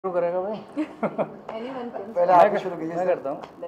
शुरू करेगा भाई? Anyone can. पहले आप शुरू कीजिए। मैं करता हूँ।